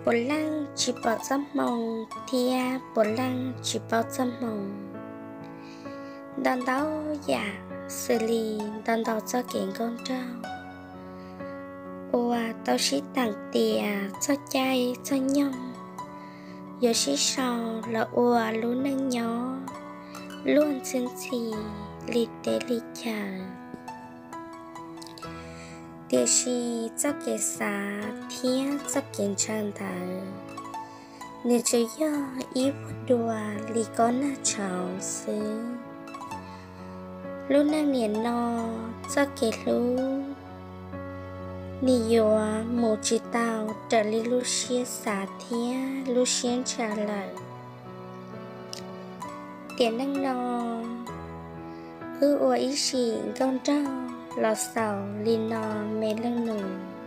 bồ lăng chỉ bảo giấc mộng thia bồ lăng chỉ bảo giấc mộng đàn đau dạ xử lý đàn đau cho kiện con trâu ủa tao sĩ tặng tiền cho chay cho nhông giờ sĩ sau là ủa luôn nâng nhỏ luôn chân chỉ lì tế lì chờ địa sĩ cho kẻ xa thiên cho kiện tràn thở nếu chỉ do ý vật đùa lì con là cháu xứ lúc năng niên no cho kẻ lũ nì dùa một chỉ tàu trở lý lúc xia xả thiên lúc xuyên trả lời tiền năng no ủa ý sĩ con trâu lọt sầu lì nò mê lưng nụ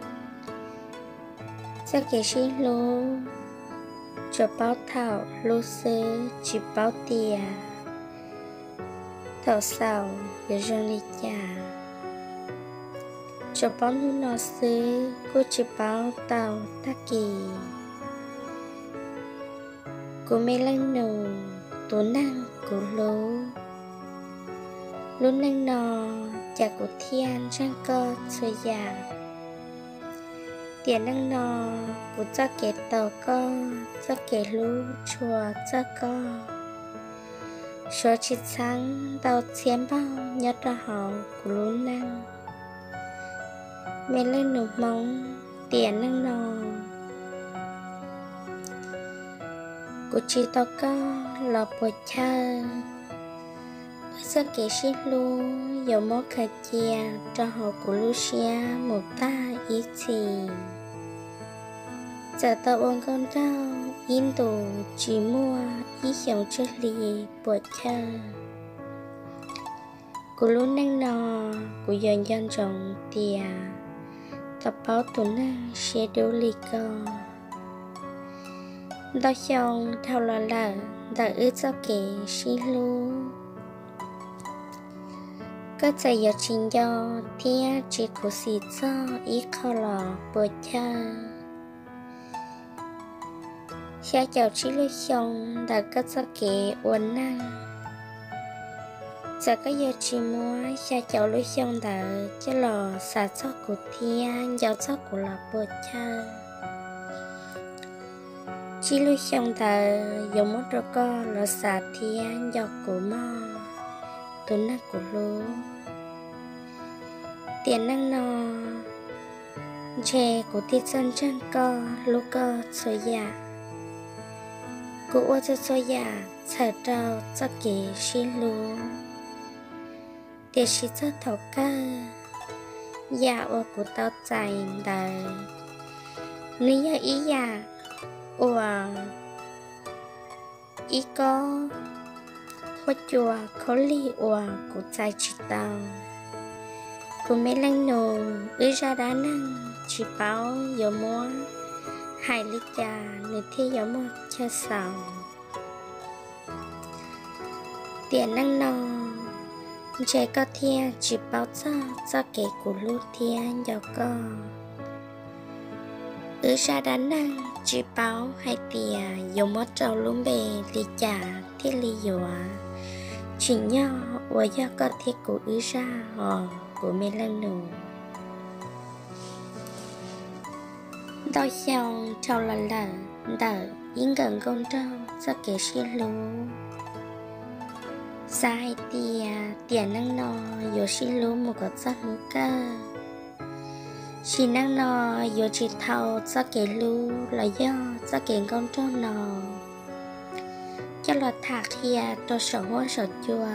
cho kẻ sĩ lô cho báo thảo lô sơ chỉ báo tìa thảo sầu để rong lì chà cho báo nụ nò sơ cô chỉ báo tàu ta kỳ cô mê lưng nụ tố năng của lô luôn năng nò chả của thiên răng cơ chơi già tiền năng nò của cho kẻ tàu co cho kẻ lũ chùa cho co số chỉ sáng tàu chiếm bao nhất là họ của luôn năng mẹ lên nụ mong tiền năng nò của chỉ tàu co là bồi chơi cho kẻ sĩ lưu dầu mốt khả chia cho họ của Lucia một ta ý gì giờ tao ôn con trâu in tù chỉ mua ý dòng chất lì bột chơi của luôn năng nò của dần dần rộng tìa tập báo tù năng sẽ đấu lì co đó xong thao là đã ước cho kẻ sĩ lưu có thể giờ trình do thiên chỉ có sĩ cho ý khó lò bờ cha xa chào chỉ lưu xong đã có cho kẻ uốn năng giờ có giờ chỉ mua xa chào lưu xong đã cho lò xả cho của thiên giao cho của lò bờ cha chỉ lưu xong đã dùng một đôi co lò xả thiên giao của mò tụi nó của lũ tiền năng nò chè của tiết dân chân co lũ co xôi dạ của ô cho xôi dạ sở trao cho kể xin lũ để sĩ cho thổ cơ dạ ô của tao chạy đời nếu như ý dạ ô ý có hoa chùa khó lì ủa của trái chỉ tàu của mấy lăng nổ ư ra đá năng chỉ báo dầu mua hai lít trà nửa thi dầu mua cho sầu tiền năng nổ trẻ có thiên chỉ báo cho kẻ của lưu thiên dầu co ư ra đá năng chỉ báo hai tiền dầu mua trâu lúng bề lì trà thiết lì dùa chỉ nhau và do có thể của ư ra họ của mình lần nụ đôi xong trâu lần đợi yên gần con trâu do kẻ xí lũ sai tiền năng nò dù xí lũ một cái giấc mơ cơ chỉ năng nò dù chỉ thầu do kẻ lũ là do kẻ con trâu nò cho là thạc kia tôi sợ hoa sợ chua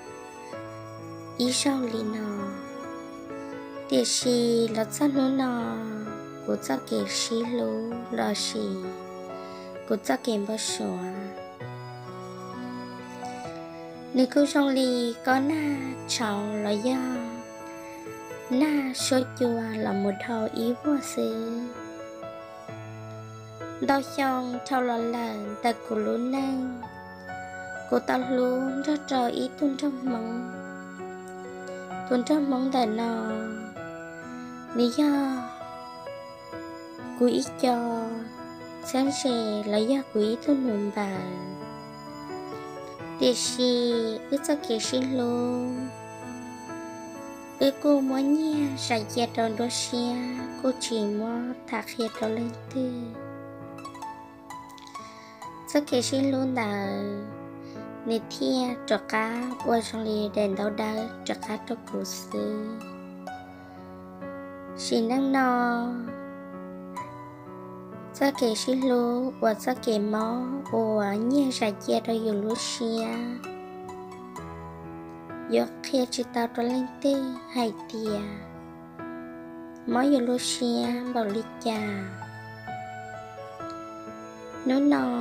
ý sau lì nọ địa sĩ là cho nó nọ của cho kẻ sĩ lũ là sĩ của cho kẻ bao sủa nếu cứ trong lì có na cháu là do na số chua là một thầu ý vô sự đau xong thầu là lần ta của lũ năng cô ta luôn rất trời ý tuôn trong mong đại nọ lý do cô ý cho sáng sẽ là do quý tôi nụm bà để xì ước cho kể xin luôn ước cô muốn nhé sạch dẹt đòn đô xia cô chỉ muốn thả khía đó lên tư cho kể xin luôn đã nè thia cho cá qua trong lì đèn đau đau cho cá cho cổ sư xin năng no cho kể xin lô và cho kể mó và nhẹ sạch dẹt đóอยู่lúc xiaยกเคียจิตาตัวเล่นเต้ให้เตียมอยูโรเชียบอลิจาโนนอ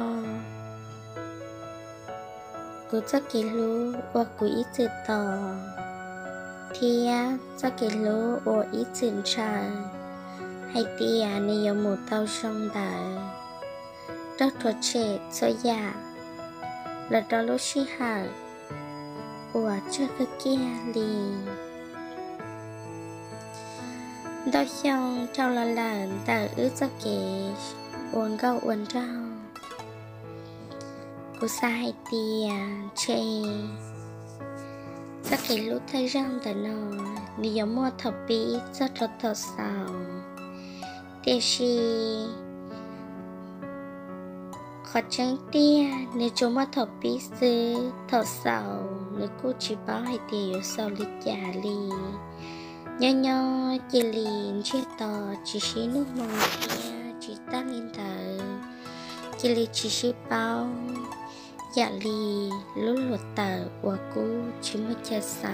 กูจะเกลูว่ากูอีจืดต่อเทียจะเกลูว่าอีจืดชาให้เตียในยมูเตาชงดาดอกถั่วเฉดโซยาและดอลลูชิฮาว่าเจ้าก็เกียลีดอกยองเจ้าละหลานแต่จะเกชอ้วนก็อ้วนเจ้ากูสายเตียเชจะเกลูกไทยร่างแต่นอนิยมมัวทับปีจะทดสอบเดชีขอจังเตี้ยในจงมาถอปีซื้อถอเสาในกูจีบ้าให้เตียวเสาลิจาลีย่อจีลีนเชื่อต่อจีชินุมองเทียจีตาลินเตอจีลีจีชิเป้าอย่าลีลุ้นหลุดเตอว่ากูชิมาจะเสา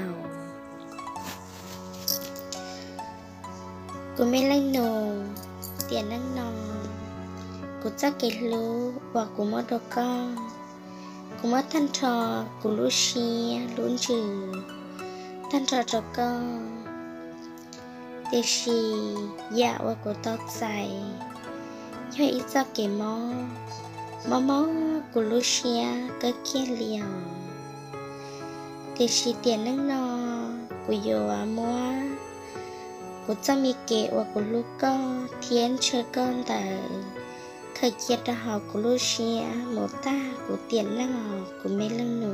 กูไม่เล่นโนเตียนั่งนอนกูจะเกลูว่ากูมอดก็กูมอทันทอกูรู้เชียลุ้นจือทันทอจก็เดชีอยากว่ากูตกใจย่อยจะเกมอกูรู้เชียก็เกี้ยเลียวเดชีเตียนนั่งนอกูโยมัวกูจะมีเกว่ากูรู้ก็เทียนเชื่อก้อนแต่เคยเกียดหอกูรู้เชียหมดตากูเตียนนั่งหอกูไม่เล่นหนู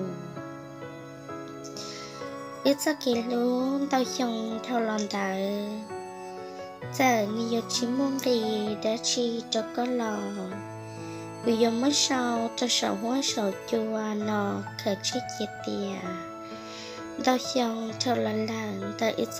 จะเกลูเตาชงเท่าลอนเตอเจอนิยชิมงดีเดชีจก็รอกูยมเมื่อเช้าจะสาวหัวสาวจัวนอเคยชิเกียเตียเตาชงเท่าลอนหลังแต่จะ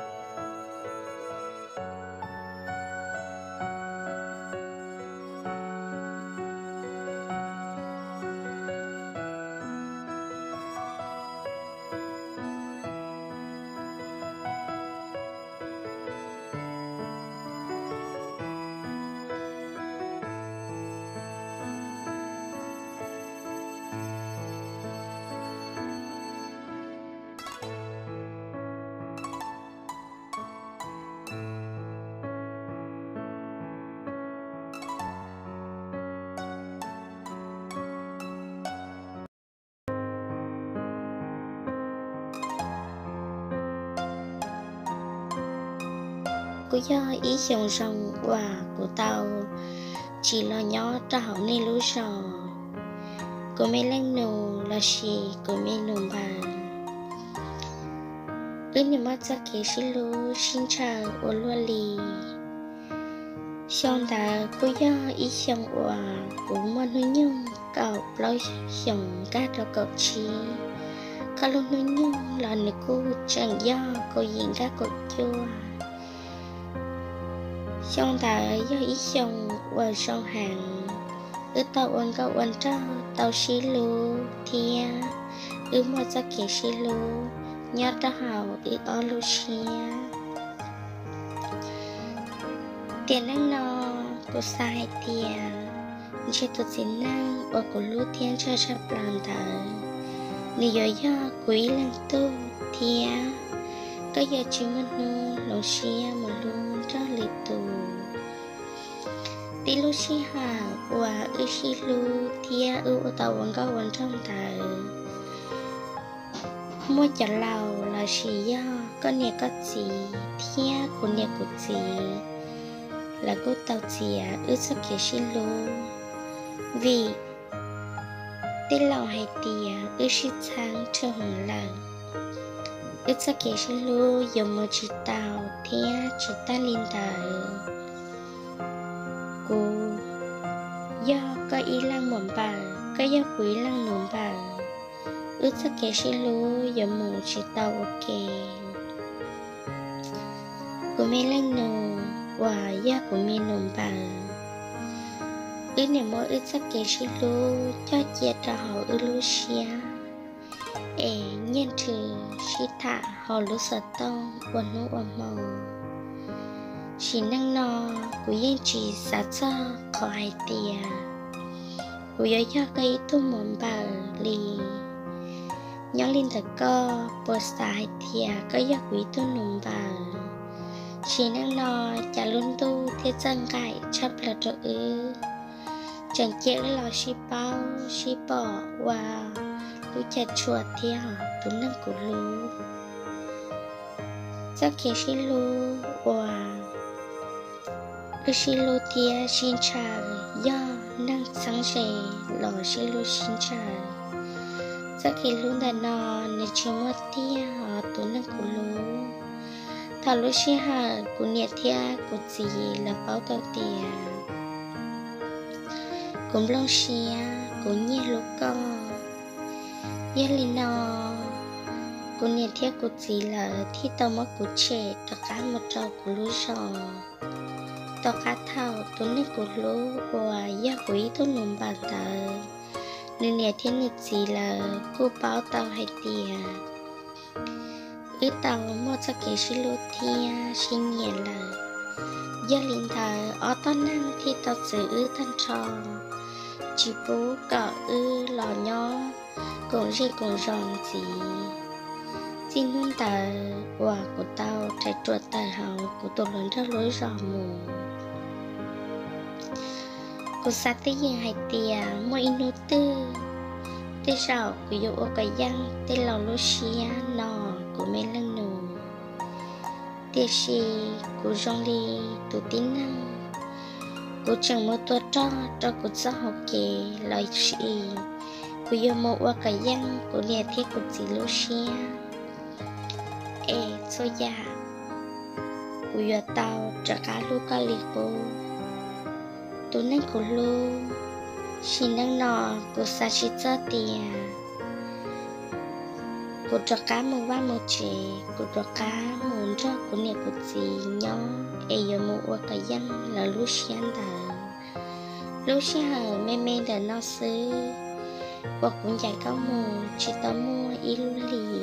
Cô do ý dòng rồng và của tao chỉ là nhỏ trao nên lũ sò cô mê lên nụ là gì cô mê nụ bà ước niệm mất ra kế xin lũ xin chào ô lua lì xong ta cô do ý dòng và của môn nuôi nhung cậu lối dòng các đầu cậu chi các lúc nuôi nhung là nữ cô chẳng do cô diện các cậu chua xong ta do ý dòng và song hàng ước tao ôn câu ôn trao tao xí lù thia ước một ra kế xí lù nhớ ra hào ước ở lù xia tiền năng no cô sai tiền chỉ tụt xin năng và cô lù thiên cho sắp làm thở nì do quý lần tu thia có giờ chỉ mất nu lù xia một luôn cho liệt tù đi lu xí hà và ư xí lu thia ư tàu vẫn có vẫn trong tờ mua chợ lầu là xí do có nè có gì thia của nè của gì là cô tàu chìa ư cho kẻ xin lô vì tên lò hay tìa ư sĩ sáng cho hồng lần ư cho kẻ xin lô dùng một chỉ tàu thea chỉ ta linh tờ cô do có ý lăng mỏng bà có do quý lăng nồng bà ư cho kẻ xin lô dùng một chỉ tàu ok của mẹ lăng nồng và do của mẹ nồng bà ư này mỗi ư sắc kẻ xí lô cho chia ra họ ư lô xia nhân trừ xí thả họ lô sở tông và nô ở màu xí năng nò của yên chỉ xa cho khỏi tìa của yếu cho cây tu mộng bà lì nhớ linh thật co bồ xài tìa có yếu quý tu nồng bà xí năng nò chả luôn tu thiết dân gại chấp là trợ ư chẳng chịu lo xí bỏ và cứ chặt chuột theo tú năng của lú chắc kể xí lú và cứ xí lú tia xin trả do năng sáng sẻ lò xí lú xin trả chắc kể lú đàn nò nên chỉ một tia họ tú năng của lú thảo lú xí hà của nhiệt thia của gì là báo đầu tiền cũng long xia cũng như lúc con như linh nọ cũng như thiết của gì là thi tao mất của trẻ tất cả một trâu của lúa sò tất cả thảo tôi nên của lúa và gia quý tôi nằm bàn tờ nên nhà thiết như gì là cô báo tao hay tiền ứ tao mua cho cái xí lô thia xin nhẹ là gia linh thờ ở tao năng thì tao giữ ứ thân tròn chỉ bố cọ ư lò nhó cũng gì cũng ròn gì xin luôn tờ và của tao trái chuột tờ hậu của tôi lớn ra lối rò mù của sát tới giờ hai tia mua inu tư tới rào của dụ ở cái dân tới lò lô xia nò của mấy lần nụ tia xì của rong ly tụ tín năng cô chẳng một tua cho cô giáo học kể lời sĩ cô yêu một qua cái dân cô nghe thiết cô chỉ lô xia số già cô yêu tao trả cá lô cá lì cô tôi nên cô lô xin năng nọ cô xa xí cho tiền cô trả cá một vá một trẻ cô trả cá muốn cho cô nghe cô chỉ nhỏ yêu một qua cái dân là lô xia đờ lúc xưa mẹ mẹ đã nói xứ và cũng dạy cao mù chỉ tao mua y lưu lì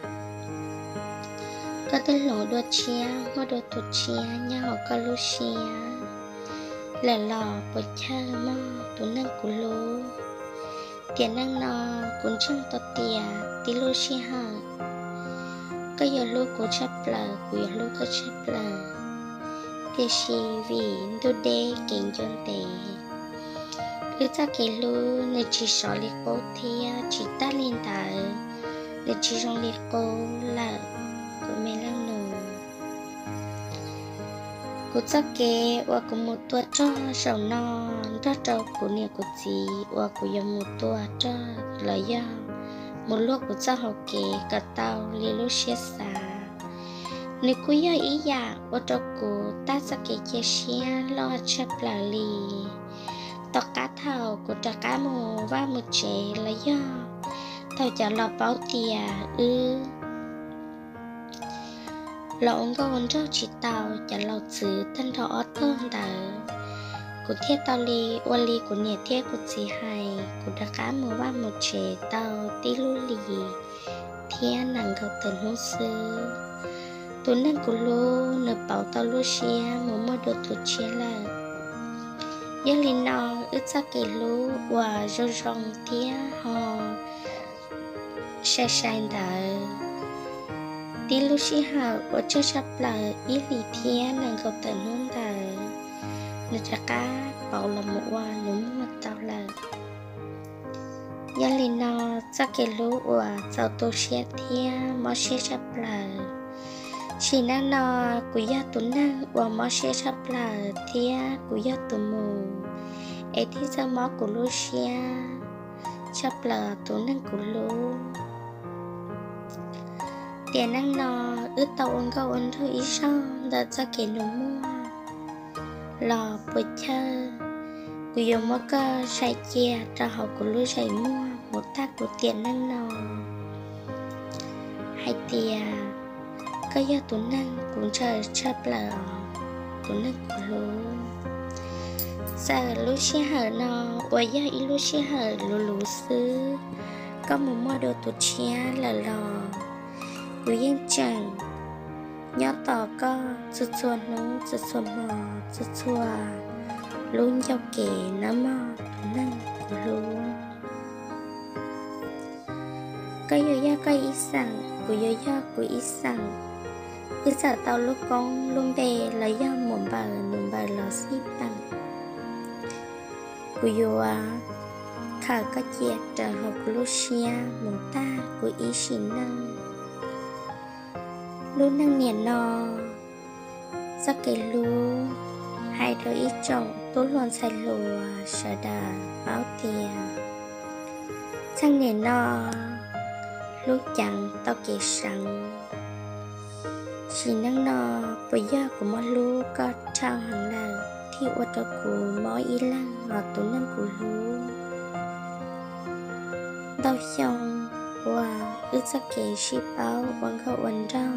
có tên lỗ đua chia mua đồ tụt chia nhau có lúc xia là lò bột chơi mò tụ năng của lô tiền năng nò cũng chẳng tao tí lô xia hả có giờ lô của chấp lờ của giờ lô có chấp lờ tiền xì vì đô đê kiện chôn tệ ư ta kể lu nơi chỉ sợ liệt cô thì chỉ ta lên tờ nơi chỉ rong liệt cô là của mẹ lăng nụ cô ta kể và của một tua cho sầu no cho trâu của nhà của chị và của dòng một tua cho lời do một lúc của ta học kể cả tao li lúc xia xa nơi cô do ý dạ và trâu của ta sẽ kể chia sẻ lo chấp là lì tao cá thảo của trà cá mù và một trẻ là do tao chả lọ báo tìa lọ ông có ôn cho chị tao chả lọ chữ thân rõ thơm tờ của thiết tao li oa li của nhà thiết của chị hai của trà cá mù và một trẻ tao tí lưu lì thiết nàng gọc thần hôn sư tôi nên của lô nợ bảo tao lô xia một đồ tụt chia là giờ lên nọ ướt sắc kể lú và rô rong tía họ sai đỡ tí lú xí hào và chơi sắp lờ ý lì thía nàng cầu tận hôn đỡ nè chả cá bảo là một hoa núm một tàu lờ giờ lên nọ sắc kể lú và sao tô xe thía mò xe sắp lờ chỉ năng nó của gia tụ năng và mò xe sắp là thia của gia tụ mù ấy thì sao mò của Lucia sắp là tụ năng của Lu tiền năng nó ướt tàu ôn câu ôn thôi ý sao đã cho kẻ nó mua lò bồi chơi của yêu mò cơ sai chia cho họ của Lu sai mua một tác của tiền năng nó hai tiền có do tụ năng cũng chờ chấp là tụ năng của Lu giờ Lu sẽ hở nó và do ý Lu sẽ hở lù xứ có một mô đồ tụ chia là lò của yên chẳng nhớ tỏ có chú chua nó chú chua mò chú chua luôn giao kể nó mò tụ năng của Lu có do có ý rằng của do của ý rằng cứ sợ tao lúc con luôn bè là do một bờ là xí bằng của yêu khởi có chia trở học Lucia một ta của ý xin năng luôn năng niệm nó rất cái lu hai đôi ý trọng tốt luôn sai lùa sợ đà báo tiền sang niệm nó lúc chẳng tao kể rằng chỉ năng nó bây giờ của mọi lu có trao hàng lần thì ô tô của mỗi ý lăng họ tụ năng của lu đau xong và ước sắc kể ship báo quảng khẩu quần rau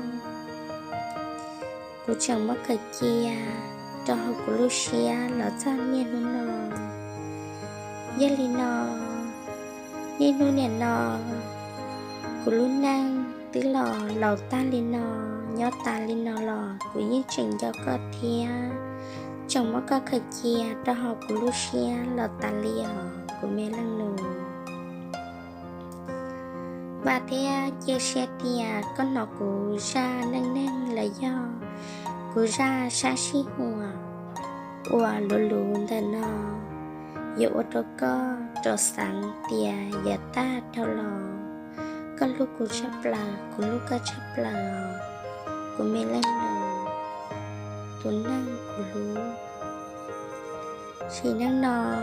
của chẳng mất cái kia cho học của Lucia là sao nhiên luôn nó gia lý nó nhiên luôn nè nó của lu năng tứ lò lầu ta lên nó nhớ ta lên nó lò của những trình cho có thia chồng mất có khởi chia cho học của Lucia là ta lìa của mẹ lăng nụ và thế chia sẻ tia con nó của ra năng là do của ra xa xí hùa và lù đàn nó dụ cho có cho sáng tia và ta theo lò có lúc của chấp là của lúc có chấp là của mẹ lăng nụ tuấn năng của lú chỉ năng nó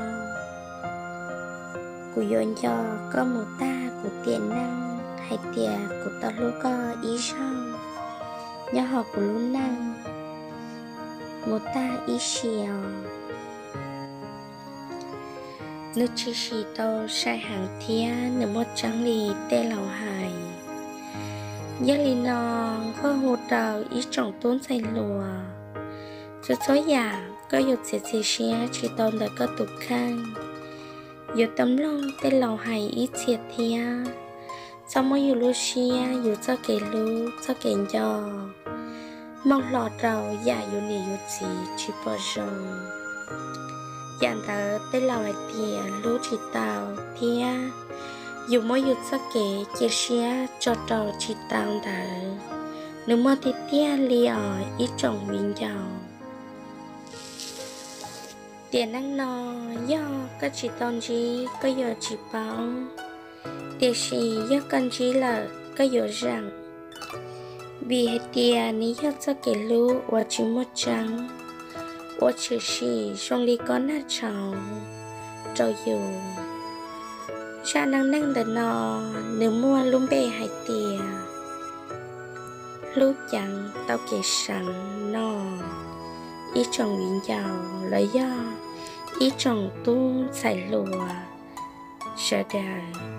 của dồn cho có một ta của tiền năng hay tiền của ta lúc có ý sao nhớ học của lú năng một ta ý xìa nước chỉ xì tao sai hàng thia nửa một trắng lì tê lầu hài gia lì nó có hồ đầu ý trọng tốn say lùa cho số giả có dục sẽ xia chỉ tao đã có tục khăn dù tấm lòng tê lầu hài ý thiệt thia sau mỗi dù Lucia dù cho kể lưu cho kể giò mong lọt đầu giả dù nì dù gì chỉ bỏ rồng dàn tờ tê lầu hài thia lưu chỉ tàu thia dù mỗi dù cho kể chia sẻ cho tàu chỉ tàu tờ nếu mà thì tia lìa ý trọng mình giàu tiền năng nó do các chị tôn chí có giờ chỉ báo tiền sĩ do con chí là có giờ rằng vì hệ tiền ní do cho kể lưu và chỉ một trắng và chỉ sĩ trong lý có nát trào trâu dù cha năng đợt nó nếu mua luôn bề hay tiền lúc chẳng tao kể sẵn nó ý trọng nguyễn giàu lấy do ý trọng tu xài lùa sợ đời